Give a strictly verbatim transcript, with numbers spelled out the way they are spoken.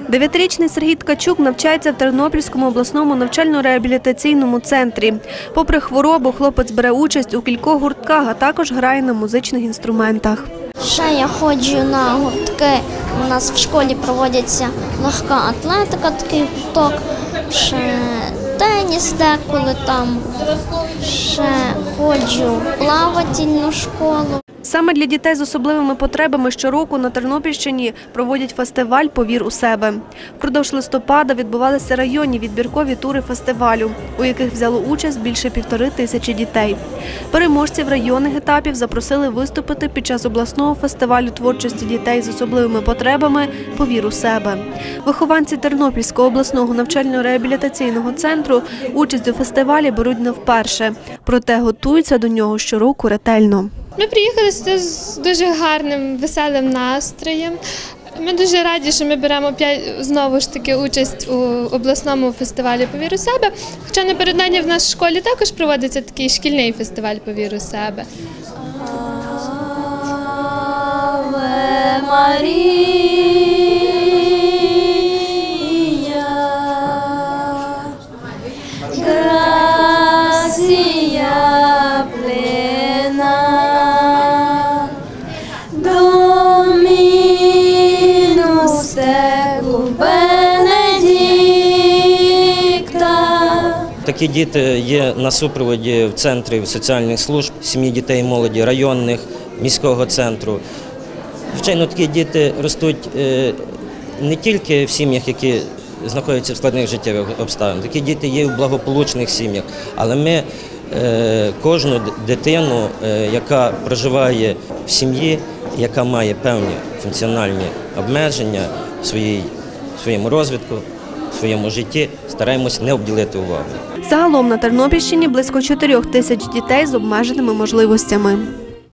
Дев'ятирічний Сергій Ткачук навчається в Тернопільському обласному навчально-реабілітаційному центрі. Попри хворобу, хлопець бере участь у кількох гуртках, а також грає на музичних інструментах. Ще я ходжу на гуртки, у нас в школі проводиться легка атлетика, такий гурток, ще теніс деколи там, ще ходжу в плавательну школу. Саме для дітей з особливими потребами щороку на Тернопільщині проводять фестиваль «Повір у себе». Впродовж листопада відбувалися районні відбіркові тури фестивалю, у яких взяло участь більше півтори тисячі дітей. Переможців районних етапів запросили виступити під час обласного фестивалю творчості дітей з особливими потребами «Повір у себе». Вихованці Тернопільського обласного навчально-реабілітаційного центру участь у фестивалі беруть не вперше, проте готуються до нього щороку ретельно. Ми приїхали сюди з дуже гарним, веселим настроєм. Ми дуже раді, що ми беремо знову ж таки участь у обласному фестивалі «Повір у себе». Хоча напередодні в нашій школі також проводиться такий шкільний фестиваль «Повір у себе». Аве Марія, грація плена, Домінус текум бенедикта. Такі діти є на супроводі в центрі соціальних служб, сім'ї дітей і молоді, районних, міського центру. Звичайно, такі діти ростуть не тільки в сім'ях, які знаходяться в складних життєвих обставинах. Такі діти є в благополучних сім'ях, але ми кожну дитину, яка проживає в сім'ї, яка має певні функціональні обмеження в своїй, в своєму розвитку, в своєму житті, стараємось не обділити увагу. Загалом на Тернопільщині близько чотирьох тисяч дітей з обмеженими можливостями.